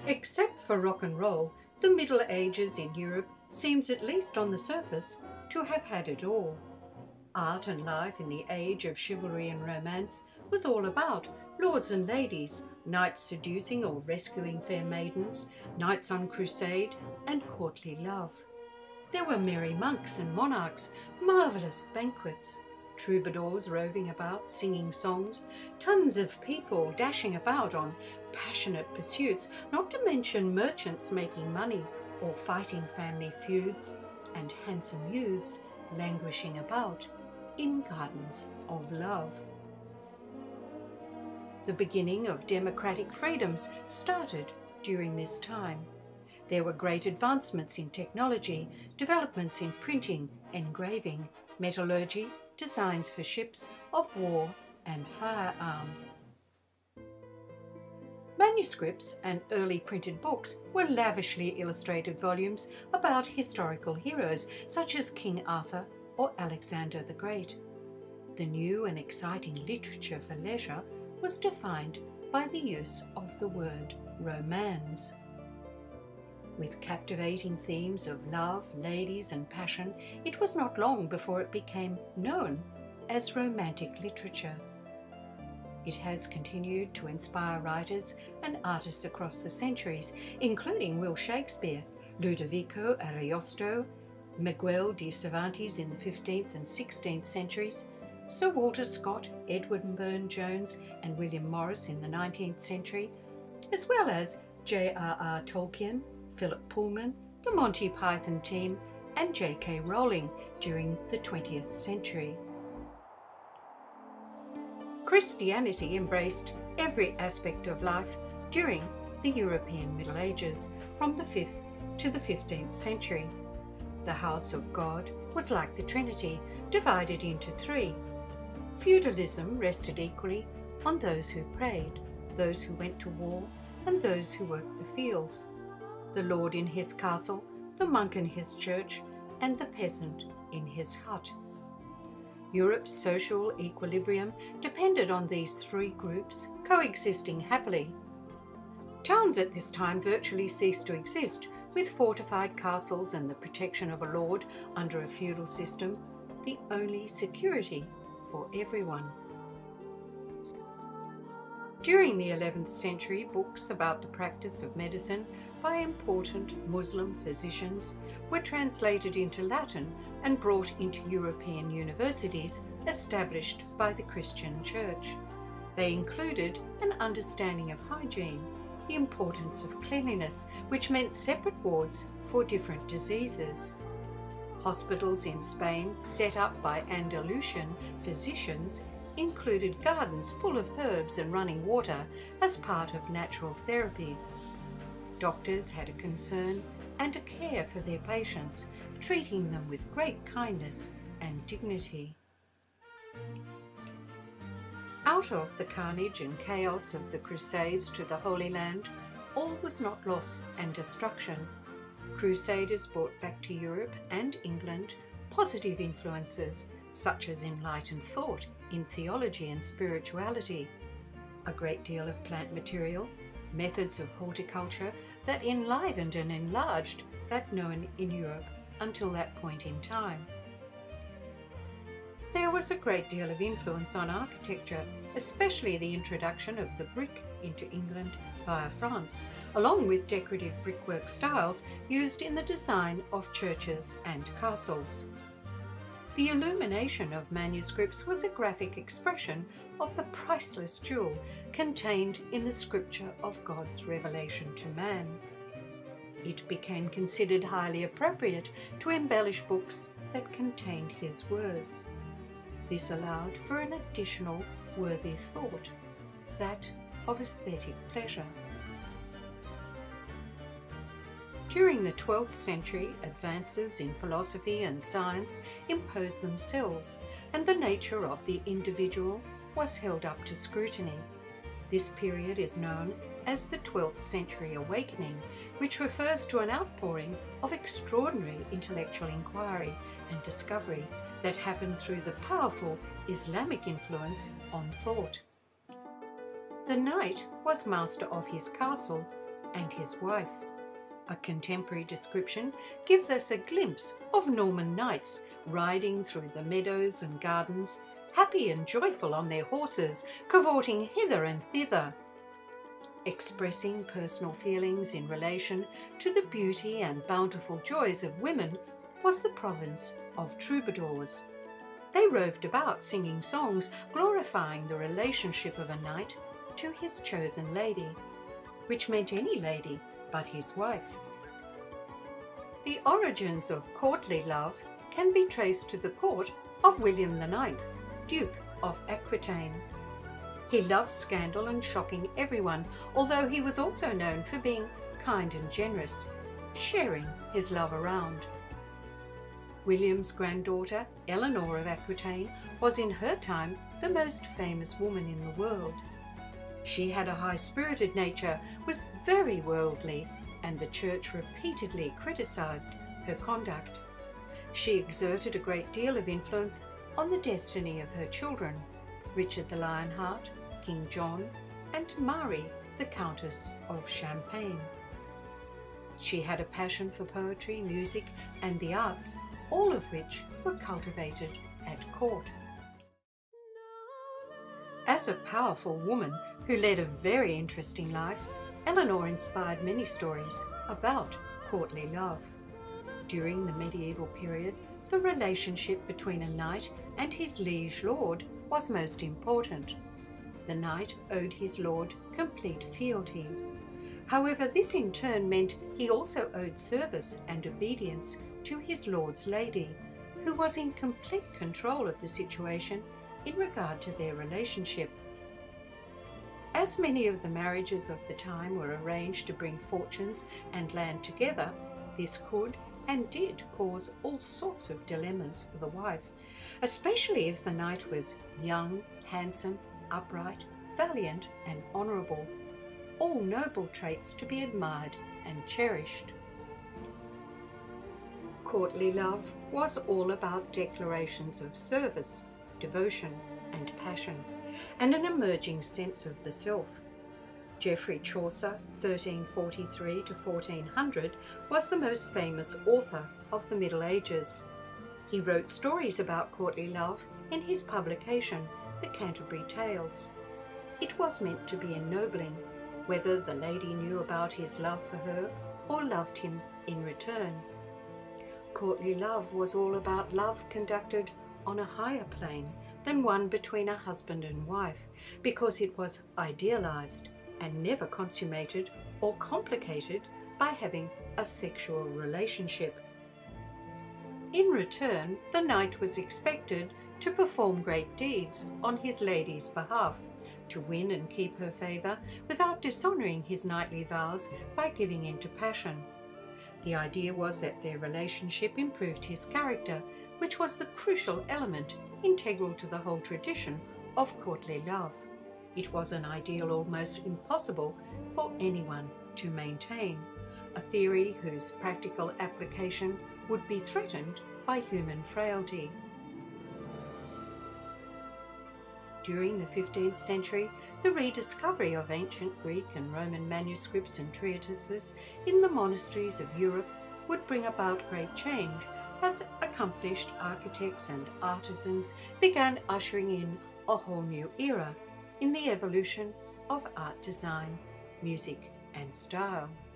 Except for rock and roll, the Middle Ages in Europe seems, at least on the surface, to have had it all. Art and life in the age of chivalry and romance was all about lords and ladies, knights seducing or rescuing fair maidens, knights on crusade, and courtly love. There were merry monks and monarchs, marvellous banquets, troubadours roving about singing songs, tons of people dashing about on passionate pursuits, not to mention merchants making money or fighting family feuds, and handsome youths languishing about in gardens of love. The beginning of democratic freedoms started during this time. There were great advancements in technology, developments in printing, engraving, metallurgy, designs for ships of war and firearms. Manuscripts and early printed books were lavishly illustrated volumes about historical heroes such as King Arthur or Alexander the Great. The new and exciting literature for leisure was defined by the use of the word romance. With captivating themes of love, ladies and passion, it was not long before it became known as romantic literature. It has continued to inspire writers and artists across the centuries, including Will Shakespeare, Ludovico Ariosto, Miguel de Cervantes in the 15th and 16th centuries, Sir Walter Scott, Edward Burne-Jones and William Morris in the 19th century, as well as J.R.R. Tolkien, Philip Pullman, the Monty Python team, and J.K. Rowling during the 20th century. Christianity embraced every aspect of life during the European Middle Ages, from the 5th to the 15th century. The house of God was like the Trinity, divided into three. Feudalism rested equally on those who prayed, those who went to war, and those who worked the fields. The lord in his castle, the monk in his church, and the peasant in his hut. Europe's social equilibrium depended on these three groups coexisting happily. Towns at this time virtually ceased to exist, with fortified castles and the protection of a lord under a feudal system the only security for everyone. During the 11th century, books about the practice of medicine by important Muslim physicians were translated into Latin and brought into European universities established by the Christian Church. They included an understanding of hygiene, the importance of cleanliness, which meant separate wards for different diseases. Hospitals in Spain, set up by Andalusian physicians, included gardens full of herbs and running water as part of natural therapies. Doctors had a concern and a care for their patients, treating them with great kindness and dignity. Out of the carnage and chaos of the Crusades to the Holy Land, all was not loss and destruction. Crusaders brought back to Europe and England positive influences, such as enlightened thought in theology and spirituality, a great deal of plant material, methods of horticulture that enlivened and enlarged that known in Europe until that point in time. There was a great deal of influence on architecture, especially the introduction of the brick into England via France, along with decorative brickwork styles used in the design of churches and castles. The illumination of manuscripts was a graphic expression of the priceless jewel contained in the scripture of God's revelation to man. It became considered highly appropriate to embellish books that contained his words. This allowed for an additional worthy thought, that of aesthetic pleasure. During the 12th century, advances in philosophy and science imposed themselves, and the nature of the individual was held up to scrutiny. This period is known as the 12th century awakening, which refers to an outpouring of extraordinary intellectual inquiry and discovery that happened through the powerful Islamic influence on thought. The knight was master of his castle, and his wife. A contemporary description gives us a glimpse of Norman knights riding through the meadows and gardens, happy and joyful on their horses, cavorting hither and thither. Expressing personal feelings in relation to the beauty and bountiful joys of women was the province of troubadours. They roved about singing songs glorifying the relationship of a knight to his chosen lady, which meant any lady but his wife. The origins of courtly love can be traced to the court of William IX, Duke of Aquitaine. He loved scandal and shocking everyone, although he was also known for being kind and generous, sharing his love around. William's granddaughter, Eleanor of Aquitaine, was in her time the most famous woman in the world. She had a high-spirited nature, was very worldly, and the church repeatedly criticised her conduct. She exerted a great deal of influence on the destiny of her children, Richard the Lionheart, King John, and Marie, the Countess of Champagne. She had a passion for poetry, music, and the arts, all of which were cultivated at court. As a powerful woman who led a very interesting life, Eleanor inspired many stories about courtly love. During the medieval period, the relationship between a knight and his liege lord was most important. The knight owed his lord complete fealty. However, this in turn meant he also owed service and obedience to his lord's lady, who was in complete control of the situation in regard to their relationship. As many of the marriages of the time were arranged to bring fortunes and land together, this could and did cause all sorts of dilemmas for the wife, especially if the knight was young, handsome, upright, valiant, and honourable, all noble traits to be admired and cherished. Courtly love was all about declarations of service, devotion, and passion, and an emerging sense of the self. Geoffrey Chaucer, 1343 to 1400, was the most famous author of the Middle Ages. He wrote stories about courtly love in his publication, The Canterbury Tales. It was meant to be ennobling, whether the lady knew about his love for her or loved him in return. Courtly love was all about love conducted on a higher plane than one between a husband and wife, because it was idealized and never consummated or complicated by having a sexual relationship. In return, the knight was expected to perform great deeds on his lady's behalf, to win and keep her favour without dishonouring his knightly vows by giving in to passion. The idea was that their relationship improved his character, which was the crucial element integral to the whole tradition of courtly love. It was an ideal almost impossible for anyone to maintain, a theory whose practical application would be threatened by human frailty. During the 15th century, the rediscovery of ancient Greek and Roman manuscripts and treatises in the monasteries of Europe would bring about great change, as accomplished architects and artisans began ushering in a whole new era in the evolution of art design, music, and style.